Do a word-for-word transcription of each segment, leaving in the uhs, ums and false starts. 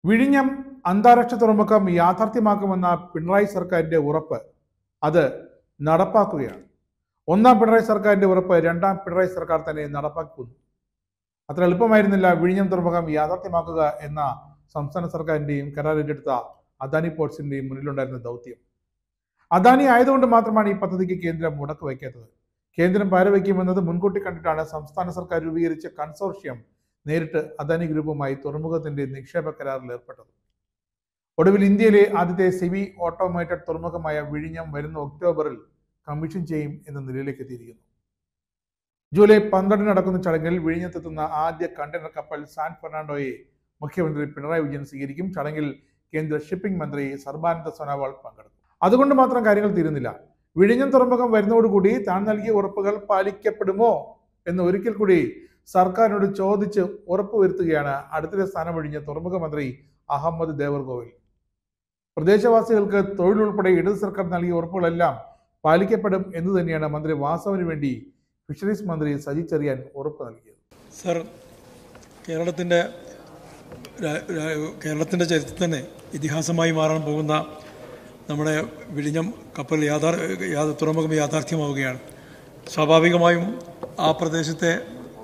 വിഴിഞ്ഞം അന്താരാഷ്ട്ര തുറമുഖം യാഥാർത്ഥ്യമാക്കുമെന്ന പിണറായി സർക്കാരിന്റെ ഉറപ്പ് അത് നടപ്പാക്കുകയാണ്. ഒന്നാം പിണറായി സർക്കാരിന്റെ ഉറപ്പ് രണ്ടാം പിണറായി സർക്കാർ തന്നെ നടപ്പാക്കുന്നു. അത്ര എളുപ്പമായിരുന്നില്ല വിഴിഞ്ഞം തുറമുഖം യാഥാർത്ഥ്യമാക്കുക എന്ന സംസ്ഥാന സർക്കാരിന്റെയും കരാർ ഏറ്റെടുത്ത അദാനി പോർട്സിന്റെയും മുന്നിലുണ്ടായിരുന്ന ദൗത്യം. അദാനി ആയതുകൊണ്ട് മാത്രമാണ് ഈ പദ്ധതിക്ക് കേന്ദ്രം മുടക്ക് വയ്ക്കാത്തത്. കേന്ദ്രം പാരവയ്ക്കുമെന്നത് മുൻകൂട്ടി കണ്ടിട്ടാണ് സംസ്ഥാന സർക്കാർ രൂപീകരിച്ച കൺസോർഷ്യം നേരിട്ട് അദാനി ഗ്രൂപ്പുമായി തുറമുഖത്തിന്റെ നിക്ഷേപ കരാറിൽ ഏർപ്പെട്ടത്. ഒടുവിൽ ഇന്ത്യയിലെ ആദ്യത്തെ സെമി ഓട്ടോമേറ്റഡ് തുറമുഖമായ വിഴിഞ്ഞം വരുന്ന ഒക്ടോബറിൽ കമ്മീഷൻ ചെയ്യും എന്ന നിലയിലേക്ക് എത്തിയിരിക്കുന്നു. ജൂലൈ പന്ത്രണ്ടിന് നടക്കുന്ന ചടങ്ങിൽ വിഴിഞ്ഞത്തെത്തുന്ന ആദ്യ കണ്ടെയ്നർ കപ്പൽ സാൻ ഫെർണാണ്ടോയെ മുഖ്യമന്ത്രി പിണറായി വിജയൻ സ്വീകരിക്കും. ചടങ്ങിൽ കേന്ദ്ര ഷിപ്പിംഗ് മന്ത്രി സർബാനന്ദ സോനോവാൾ പങ്കെടുക്കും. അതുകൊണ്ട് മാത്രം കാര്യങ്ങൾ തീരുന്നില്ല. വിഴിഞ്ഞം തുറമുഖം വരുന്നതോടുകൂടി താൻ നൽകിയ ഉറപ്പുകൾ പാലിക്കപ്പെടുമോ എന്ന് ഒരിക്കൽ കൂടി സർക്കാരിനോട് ചോദിച്ച് ഉറപ്പുവരുത്തുകയാണ് അടുത്തിടെ സ്ഥാനം ഒഴിഞ്ഞ തുറമുഖ മന്ത്രി അഹമ്മദ് ദേവർകോവിൽ. പ്രദേശവാസികൾക്ക് തൊഴിലുൾപ്പെടെ ഇടത് സർക്കാർ നൽകിയ ഉറപ്പുകളെല്ലാം പാലിക്കപ്പെടും എന്ന് തന്നെയാണ് മന്ത്രി വാസവന് വേണ്ടി ഫിഷറീസ് മന്ത്രി സജി ചെറിയാൻ ഉറപ്പ് നൽകിയത്. സർ, കേരളത്തിൻ്റെ കേരളത്തിൻ്റെ ചരിത്രത്തിൽ തന്നെ ഇതിഹാസമായി മാറാൻ പോകുന്ന നമ്മുടെ വിഴിഞ്ഞം കപ്പൽ യാഥാർ തുറമുഖം യാഥാർത്ഥ്യമാവുകയാണ്. സ്വാഭാവികമായും ആ പ്രദേശത്തെ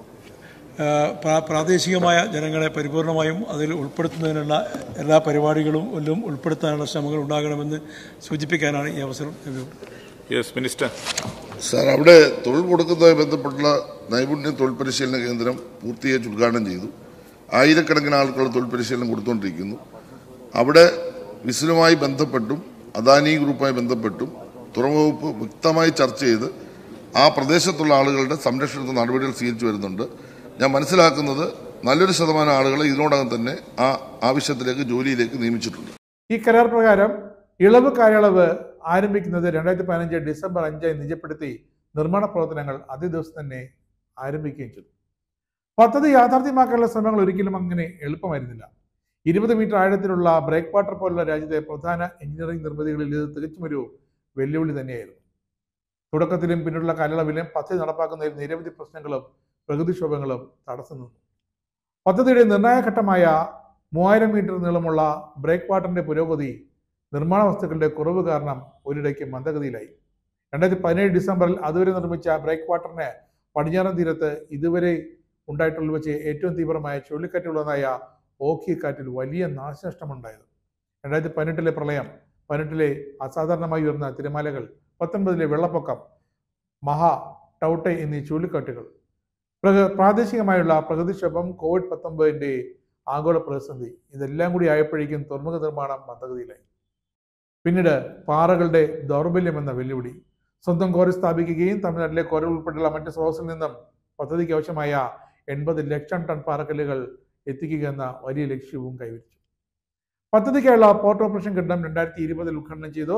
പ്രാദേശികമായ ജനങ്ങളെ പരിപൂർണമായും അതിൽ ഉൾപ്പെടുത്തുന്നതിനുള്ള എല്ലാ പരിപാടികളും എല്ലാം ഉൾപ്പെടുത്താനുള്ള ശ്രമങ്ങൾ ഉണ്ടാകണമെന്ന് സൂചിപ്പിക്കാനാണ് ഈ അവസരം. Yes minister. സാർ, അവിടെ തൊഴിൽ കൊടുക്കുന്നതുമായി ബന്ധപ്പെട്ടുള്ള നൈപുണ്യ തൊഴിൽ പരിശീലന കേന്ദ്രം പൂർത്തിയായി ഉദ്ഘാടനം ചെയ്തു. ആയിരക്കണക്കിന് ആൾക്കുള്ള തൊഴിൽ പരിശീലനം കൊടുത്തുകൊണ്ടിരിക്കുന്നു. അവിടെ വിസിലുമായി ബന്ധപ്പെട്ടും അദാനി ഗ്രൂപ്പുമായി ബന്ധപ്പെട്ടും തുറമുഖ വ്യക്തമായി ചർച്ച ചെയ്ത് ആ പ്രദേശത്തുള്ള ആളുകളുടെ സംരക്ഷണ നടപടികൾ സ്വീകരിച്ചു വരുന്നുണ്ട്. ഞാൻ മനസ്സിലാക്കുന്നത് നല്ലൊരു ശതമാനം ആളുകളെ ഇതിനോടകം തന്നെ ആ ആവശ്യത്തിലേക്ക് ജോലിയിലേക്ക് നിയമിച്ചിട്ടുണ്ട്. ഈ കരാർ പ്രകാരം ഇളവ് കാലയളവ് ആരംഭിക്കുന്നത് രണ്ടായിരത്തി പതിനഞ്ച് ഡിസംബർ അഞ്ചായി നിജപ്പെടുത്തി നിർമ്മാണ പ്രവർത്തനങ്ങൾ അതേ ദിവസം തന്നെ ആരംഭിക്കുകയും ചെയ്തു. പദ്ധതി യാഥാർത്ഥ്യമാക്കാനുള്ള ശ്രമങ്ങൾ ഒരിക്കലും അങ്ങനെ എളുപ്പമായിരുന്നില്ല. ഇരുപത് മീറ്റർ ആഴത്തിലുള്ള ബ്രേക്ക് വാട്ടർ പോലുള്ള രാജ്യത്തെ പ്രധാന എഞ്ചിനീയറിംഗ് നിർമ്മിതികളിൽ ഇത് തികച്ചും ഒരു വെല്ലുവിളി തന്നെയായിരുന്നു. തുടക്കത്തിലും പിന്നീടുള്ള കാലയളവിലും പദ്ധതി നടപ്പാക്കുന്നതിൽ നിരവധി പ്രശ്നങ്ങളും പ്രകൃതിക്ഷോഭങ്ങളും തടസ്സം നിന്നു. പദ്ധതിയുടെ നിർണായക ഘട്ടമായ മൂവായിരം മീറ്റർ നീളമുള്ള ബ്രേക്ക് വാട്ടറിന്റെ പുരോഗതി നിർമ്മാണ വസ്തുക്കളുടെ കുറവ് കാരണം ഒരിടയ്ക്ക് മന്ദഗതിയിലായി. രണ്ടായിരത്തി പതിനേഴ് ഡിസംബറിൽ അതുവരെ നിർമ്മിച്ച ബ്രേക്ക് വാട്ടറിന് പടിഞ്ഞാറൻ തീരത്ത് ഇതുവരെ ഉണ്ടായിട്ടുള്ള വെച്ച് ഏറ്റവും തീവ്രമായ ചുഴലിക്കാറ്റുള്ളതായ ഓഖി കാറ്റിൽ വലിയ നാശനഷ്ടമുണ്ടായത്. രണ്ടായിരത്തി പതിനെട്ടിലെ പ്രളയം, പതിനെട്ടിലെ അസാധാരണമായി ഉയർന്ന തിരമാലകൾ, പത്തൊൻപതിലെ വെള്ളപ്പൊക്കം, മഹാ ടൗട്ടെ എന്നീ ചുഴലിക്കാറ്റുകൾ, പ്രാദേശികമായുള്ള പ്രകൃതിക്ഷോഭം, കോവിഡ് പത്തൊമ്പതിന്റെ ആഗോള പ്രതിസന്ധി, ഇതെല്ലാം കൂടി ആയപ്പോഴേക്കും തുറമുഖ നിർമ്മാണം മന്ദഗതിയിലായി. പിന്നീട് പാറകളുടെ ദൗർബല്യം എന്ന വെല്ലുവിളി. സ്വന്തം കോറി സ്ഥാപിക്കുകയും തമിഴ്നാട്ടിലെ കോറി ഉൾപ്പെടെയുള്ള മറ്റ് സ്രോതസ്സിൽ നിന്നും പദ്ധതിക്ക് ആവശ്യമായ എൺപത് ലക്ഷം ടൺ പാറക്കല്ലുകൾ എത്തിക്കുക എന്ന വലിയ ലക്ഷ്യവും കൈവരിച്ചു. പദ്ധതിക്കായുള്ള പോർട്ട് ഓപ്പറേഷൻ കെട്ടിടം രണ്ടായിരത്തി ഇരുപതിൽ ഉദ്ഘാടനം ചെയ്തു.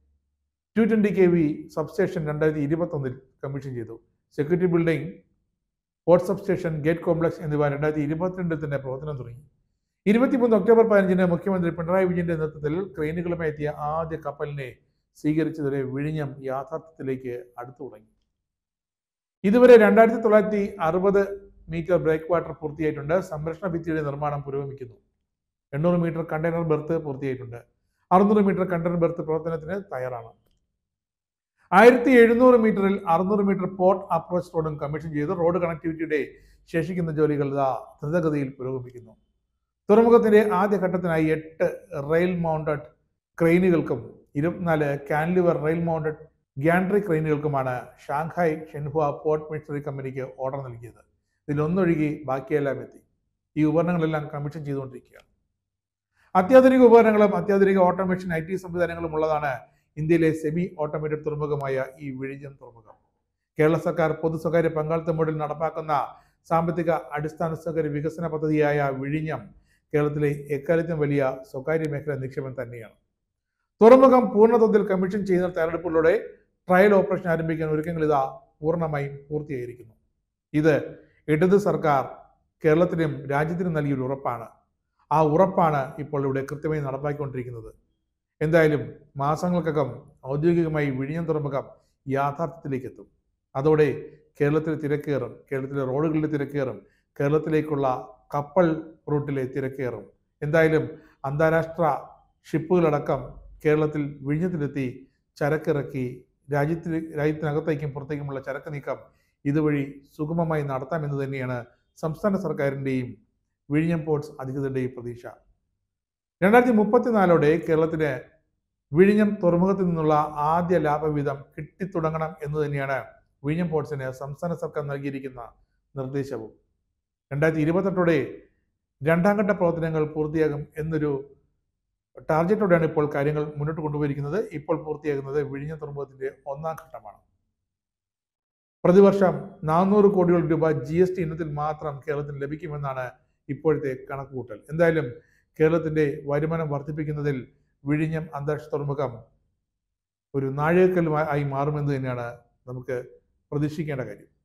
Two twenty K V substation രണ്ടായിരത്തി ഇരുപത്തി ഒന്നിൽ കമ്മീഷൻ ചെയ്തു. Security building, port substation, gate complex എന്നിവ രണ്ടായിരത്തി ഇരുപത്തിരണ്ടിൽ തന്നെ പ്രവർത്തനം തുടങ്ങി. ഇരുപത്തിമൂന്ന് ഒക്ടോബർ പതിനഞ്ചിന് മുഖ്യമന്ത്രി പിണറായി വിജയന്റെ നേതൃത്വത്തിൽ ക്രെയിനുകളുമായി എത്തിയ ആദ്യ കപ്പലിനെ സ്വീകരിച്ചതോടെ വിഴിഞ്ഞം യാഥാർത്ഥ്യത്തിലേക്ക് അടുത്തു തുടങ്ങി. ഇതുവരെ രണ്ടായിരത്തി തൊള്ളായിരത്തി അറുപത് മീറ്റർ ബ്രേക്ക് വാട്ടർ പൂർത്തിയായിട്ടുണ്ട്. സംരക്ഷണ ഭിത്തിയുടെ നിർമ്മാണം പുരോഗമിക്കുന്നു. എണ്ണൂറ് മീറ്റർ കണ്ടെയ്നർ ബെർത്ത് പൂർത്തിയായിട്ടുണ്ട്. അറുന്നൂറ് മീറ്റർ കണ്ടെയ്നർ ബെർത്ത് പ്രവർത്തനത്തിന് തയ്യാറാണ്. ആയിരത്തി എഴുന്നൂറ് മീറ്ററിൽ അറുന്നൂറ് മീറ്റർ പോർട്ട് അപ്രോച്ച് റോഡും കമ്മീഷൻ ചെയ്തു. റോഡ് കണക്ടിവിറ്റിയുടെ ശേഷിക്കുന്ന ജോലികൾ ദ്രുതഗതിയിൽ പുരോഗമിക്കുന്നു. തുറമുഖത്തിന്റെ ആദ്യ ഘട്ടത്തിനായി എട്ട് റെയിൽ മൗണ്ടഡ് ക്രെയിനുകൾക്കും ഇരുപത്തിനാല് കാൻലിവർ റെയിൽ മൗണ്ടഡ് ഗ്യാൻട്രി ക്രെയിനുകൾക്കുമാണ് ഷാങ്ഹായ് ഷെൻഹുവ പോർട്ട് മിഷണറി കമ്പനിക്ക് ഓർഡർ നൽകിയത്. ഇതിലൊന്നൊഴുകി ബാക്കിയെല്ലാം എത്തി. ഈ ഉപകരണങ്ങളെല്ലാം കമ്മീഷൻ ചെയ്തുകൊണ്ടിരിക്കുകയാണ്. അത്യാധുനിക ഉപകരണങ്ങളും അത്യാധുനിക ഓട്ടോമേഷൻ ഐ ടി സംവിധാനങ്ങളും ഉള്ളതാണ് ഇന്ത്യയിലെ സെമി ഓട്ടോമേറ്റഡ് തുറമുഖമായ ഈ വിഴിഞ്ഞം തുറമുഖം. കേരള സർക്കാർ പൊതു സ്വകാര്യ പങ്കാളിത്ത മോഡൽ നടപ്പാക്കുന്ന സാമ്പത്തിക അടിസ്ഥാന സൗകര്യ വികസന പദ്ധതിയായ വിഴിഞ്ഞം കേരളത്തിലെ എക്കാലത്തും വലിയ സ്വകാര്യ മേഖല നിക്ഷേപം തന്നെയാണ്. തുറമുഖം പൂർണ്ണതോതിൽ കമ്മീഷൻ ചെയ്യുന്ന തയ്യാറെടുപ്പിലൂടെ ട്രയൽ ഓപ്പറേഷൻ ആരംഭിക്കാൻ ഒരുക്കങ്ങൾ ഇതാ പൂർണ്ണമായും പൂർത്തിയായിരിക്കുന്നു. ഇത് ഇടത് സർക്കാർ കേരളത്തിനും രാജ്യത്തിനും നൽകിയൊരു ഉറപ്പാണ്. ആ ഉറപ്പാണ് ഇപ്പോൾ ഇവിടെ കൃത്യമായി നടപ്പാക്കിക്കൊണ്ടിരിക്കുന്നത്. എന്തായാലും മാസങ്ങൾക്കകം ഔദ്യോഗികമായി വിഴിഞ്ഞം തുറമുഖം യാഥാർത്ഥ്യത്തിലേക്ക് എത്തും. അതോടെ കേരളത്തിലെ തിരക്കേറും, കേരളത്തിലെ റോഡുകളുടെ തിരക്കേറും, കേരളത്തിലേക്കുള്ള കപ്പൽ റൂട്ടിലെ തിരക്കേറും. എന്തായാലും അന്താരാഷ്ട്ര ഷിപ്പുകളടക്കം കേരളത്തിൽ വിഴിഞ്ഞത്തിലെത്തി ചരക്കിറക്കി രാജ്യത്തിൽ രാജ്യത്തിനകത്തേക്കും പുറത്തേക്കുമുള്ള ചരക്ക് നീക്കം ഇതുവഴി സുഗമമായി നടത്താമെന്ന് തന്നെയാണ് സംസ്ഥാന സർക്കാരിൻ്റെയും വിഴിഞ്ഞം പോർട്സ് അധികൃതരുടെയും പ്രതീക്ഷ. രണ്ടായിരത്തി മുപ്പത്തിനാലോടെ കേരളത്തിന് വിഴിഞ്ഞം തുറമുഖത്തിൽ നിന്നുള്ള ആദ്യ ലാഭവിഹിതം കിട്ടിത്തുടങ്ങണം എന്ന് തന്നെയാണ് വിഴിഞ്ഞം പോർട്സിന് സംസ്ഥാന സർക്കാർ നൽകിയിരിക്കുന്ന നിർദ്ദേശവും. രണ്ടായിരത്തി ഇരുപത്തെട്ടോടെ രണ്ടാം ഘട്ട പ്രവർത്തനങ്ങൾ പൂർത്തിയാകും എന്നൊരു ടാർഗറ്റോടെയാണ് ഇപ്പോൾ കാര്യങ്ങൾ മുന്നോട്ട് കൊണ്ടുപോയിരിക്കുന്നത്. ഇപ്പോൾ പൂർത്തിയാകുന്നത് വിഴിഞ്ഞം തുറമുഖത്തിന്റെ ഒന്നാം ഘട്ടമാണ്. പ്രതിവർഷം നാനൂറ് കോടിയോളം രൂപ ജി എസ് ടി ഇനത്തിൽ മാത്രം കേരളത്തിന് ലഭിക്കുമെന്നാണ് ഇപ്പോഴത്തെ കണക്കുകൂട്ടൽ. എന്തായാലും കേരളത്തിന്റെ വരുമാനം വർദ്ധിപ്പിക്കുന്നതിൽ വിഴിഞ്ഞം അന്താരാഷ്ട്ര തുറമുഖം ഒരു നാഴികക്കല്ലുമായി മാറുമെന്ന് തന്നെയാണ് നമുക്ക് പ്രതീക്ഷിക്കേണ്ട കാര്യം.